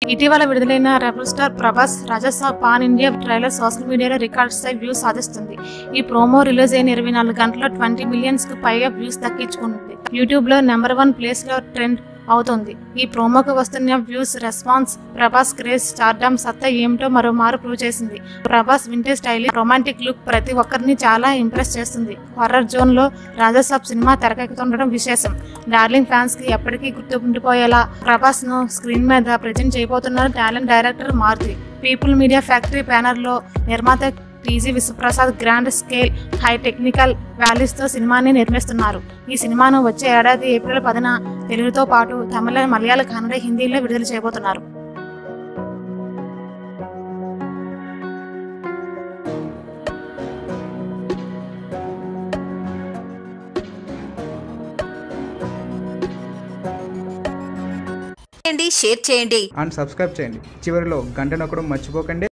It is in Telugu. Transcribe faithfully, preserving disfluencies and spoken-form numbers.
ఇటీవల విడుదలైన rebel star Prabhas Rajasaab pan India trailer social మీడియాలో రికార్డ్ స్థాయి వ్యూస్ సాధిస్తుంది. ఈ ప్రోమో రిలీజ్ అయిన ఇరవై నాలుగు గంటల్లో ట్వంటీ మిలియన్స్ కు పైగా వ్యూస్ దక్కించుకుంది. యూట్యూబ్ లో నెంబర్ వన్ ప్లేస్ లో ట్రెండ్ అవుతుంది. ఈ ప్రోమోకు వస్తున్న views response Prabhas craze stardom సత్తా ఏమిటో మరోమారు ప్రూవ్ చేసింది. Prabhas vintage stylish romantic look ప్రతి ఒక్కరిని చాలా ఇంప్రెస్ చేస్తుంది. హర్రర్ జోన్ లో రాజసాబ్ సినిమా తెరకెక్కుతుండడం విశేషం. డార్లింగ్ ఫ్యాన్స్ కి ఎప్పటికీ గుర్తుండిపోయేలా ప్రభాస్ ను స్క్రీన్ మీద ప్రెజెంట్ చేయబోతున్నారు talent director Maruthi. People Media Factory banner లో నిర్మాత TG Vishwaprasad grand scale high technical values తో సినిమాని నిర్మిస్తున్నారు. ఈ సినిమాను వచ్చే ఏడాది ఏప్రిల్ పదిన తెలుగుతో పాటు తమిళ, మలయాళ, కన్నడ, హిందీలో విడుదల చేయబోతున్నారు. షేర్ చేయండి అండ్ సబ్స్క్రైబ్ చేయండి. చివరిలో గంట నొక్కడం మర్చిపోకండి.